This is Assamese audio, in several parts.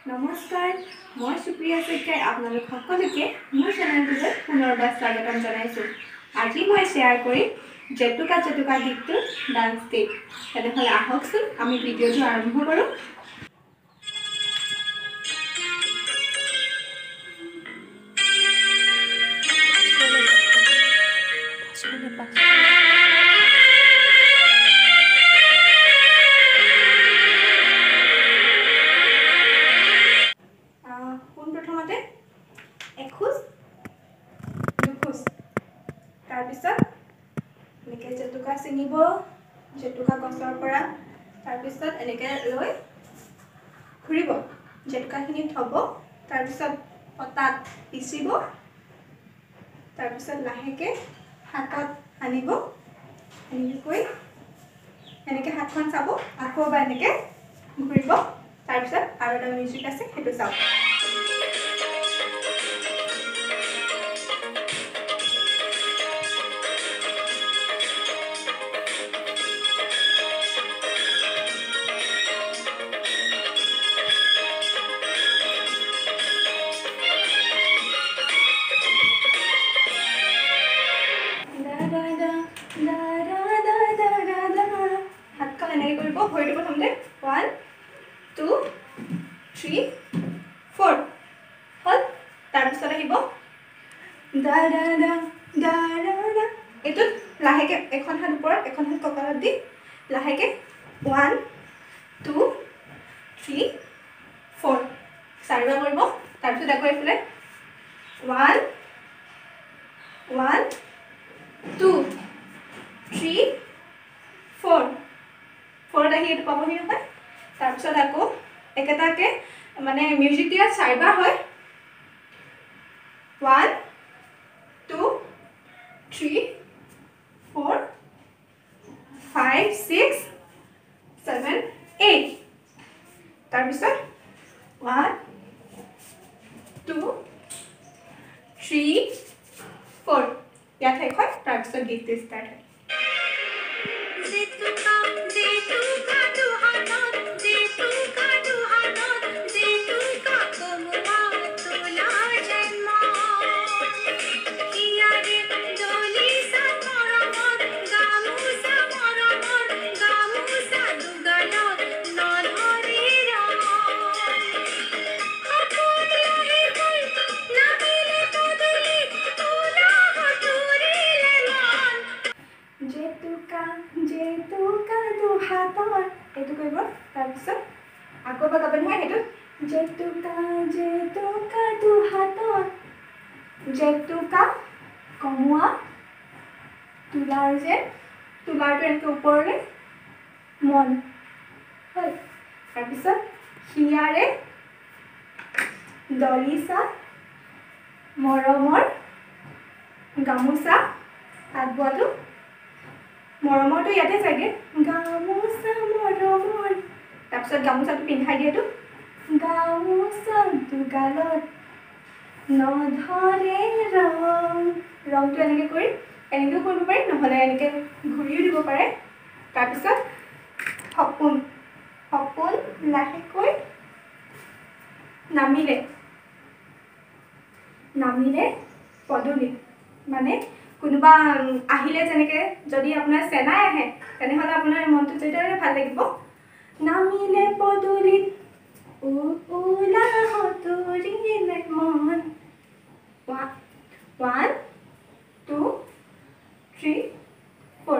নমস্কাৰ, মই সুপ্ৰিয়া শইকীয়াই আপোনালোক সকলোকে মোৰ চেনেলটোলৈ পুনৰবাৰ স্বাগতম জনাইছোঁ। আজি মই শ্বেয়াৰ কৰিম জেতুকা জেতুকা গীতটোৰ ডান্স ষ্টেপ। তেনেহ'লে আহকচোন আমি ভিডিঅ'টো আৰম্ভ কৰোঁ। পোনপ্ৰথমতে এখোজ দুখোজ, তাৰপিছত এনেকৈ জেতুকা ছিঙিব, জেতুকা গছৰ পৰা, তাৰপিছত এনেকৈ লৈ ঘূৰিব, জেতুকাখিনি থ'ব, তাৰপিছত পতাত পিচিব, তাৰপিছত লাহেকৈ হাতত সানিব, এনেকৈ এনেকৈ হাতখন চাব, আকৌ এবাৰ এনেকৈ ঘূৰিব, তাৰপিছত আৰু এটা মিউজিক আছে সেইটো চাওক। হাতখন এনেকৈ কৰিব, ভৰিটো প্ৰথমতে 1 2 3 4 হ'ল। তাৰপিছত আহিব দা দা দা দা দা দা, এইটোত লাহেকৈ এখন হাত ওপৰত এখন হাত কঁকালত দি লাহেকৈ 1 2 3 4 চাৰিবাৰ কৰিব। তাৰপিছত আকৌ এইফালে 1 1 2 3 4 4ত আহি এইটো পাবহি নহয়। তাৰপিছত আকৌ একেটাকে মানে মিউজিক দিয়া চাৰিবাৰ হয়। 1 2 3 4 5 6 7 8, তাৰপিছত 1 2 3 4 ইয়াত শেষ হয়। তাৰপিছত গীতটো ষ্টাৰ্ট হয়। জেতুকা দুহাতৰ এইটো কৰিব। তাৰপিছত আকৌ এবাৰ গাব নহয় সেইটো জেতুকা জেতুকা দুহাতৰ, জেতুকা কমোৱা তোলাৰ যে তোলাৰটো এনেকৈ ওপৰলৈ মন হ'ল। তাৰপিছত হিয়াৰে দলিচা মৰমৰ গামোচা, তাত বোৱাটো মৰমৰটো ইয়াতে চাগে গামোচা মৰমৰ, তাৰপিছত গামোচাটো পিন্ধাই দিয়েতো গামোচা দুগালত নধৰে ৰং, ৰংটো এনেকৈ কৰি এনেকৈও কৰিব পাৰি, নহ'লে এনেকৈ ঘূৰিও দিব পাৰে। তাৰপিছত সপোন সপোন লাহেকৈ নামিলে নামিলে পদূলিত, মানে কোনোবা আহিলে যেনেকৈ যদি আপোনাৰ চেনাই আহে তেনেহ'লে আপোনাৰ মনটো যেতিয়াই ভাল লাগিব। নামিলে পদূলিত উলা সতুৰিলে মন, 1 2 3 4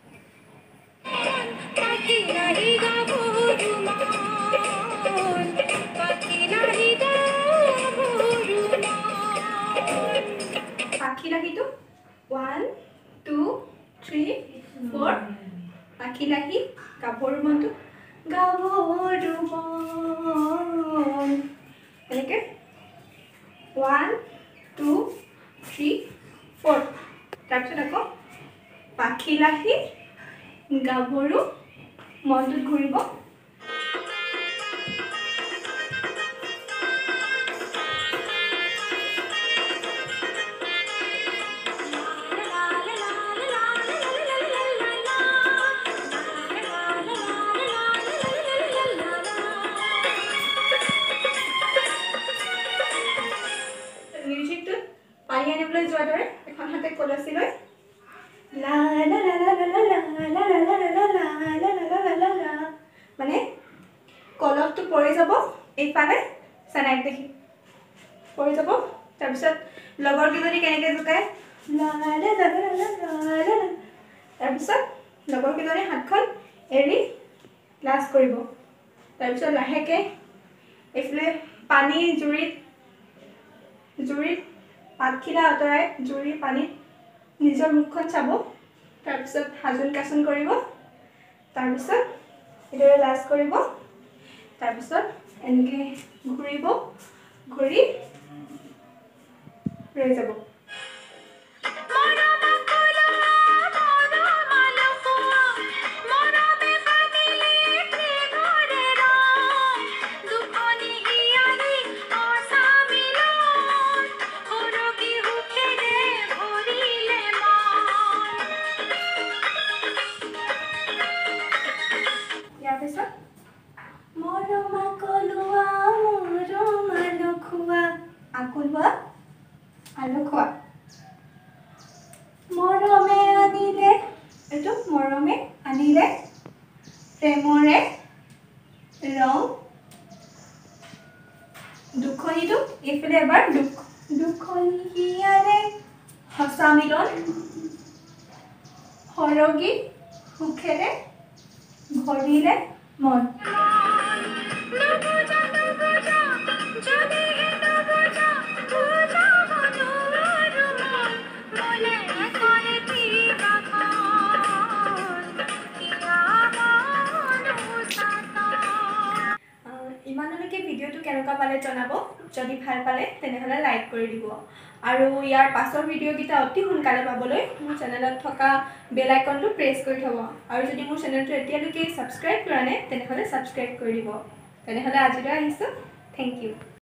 পাখিলাহিটো 1 2 3 4 পাখিলাহি গাভৰু মনটো গাভৰু মন, এনেকৈ 1 2 3 4, তাৰপিছত আকৌ পাখিলাহি গাভৰু মনটোত ঘূৰিব। বৰফটো পৰি যাব এইফালে চেনাইক দেখি পৰি যাব তাৰপিছত লগৰ কেইজনী কেনেকৈ জোকায় তাৰপিছত লগৰ কেইজনী হাতখন এৰি লাজ কৰিব তাৰপিছত লাহেকৈ এইফালে পানী জুৰিত পাতখিলা আঁতৰাই জুৰিৰ পানীত নিজৰ মুখখন চাব তাৰপিছত হাজোন কাচোন কৰিব তাৰপিছত এইদৰে লাজ কৰিব তাৰপিছত এনেকৈ ঘূৰিব ঘূৰি ৰৈ যাব মৰমে আনিলে প্ৰেমৰে ৰং দুখনিটো এইফালে এবাৰ দুখনি হিয়াৰে সঁচা মিলন সৰগী সুখেৰে ভৰিলে মন ইমানলৈকে ভিডিঅ'টো কেনেকুৱা পালে জনাব যদি ভাল পালে তেনেহ'লে লাইক কৰি দিব আৰু ইয়াৰ পাছৰ ভিডিঅ'কেইটা অতি সোনকালে পাবলৈ মোৰ চেনেলত থকা বেল আইকনটো প্ৰেছ কৰি থ'ব আৰু যদি মোৰ চেনেলটো এতিয়ালৈকে ছাবস্ক্ৰাইব কৰা নাই তেনেহ'লে ছাবস্ক্ৰাইব কৰি দিব তেনেহ'লে আজিলৈ আহিছোঁ থেংক ইউ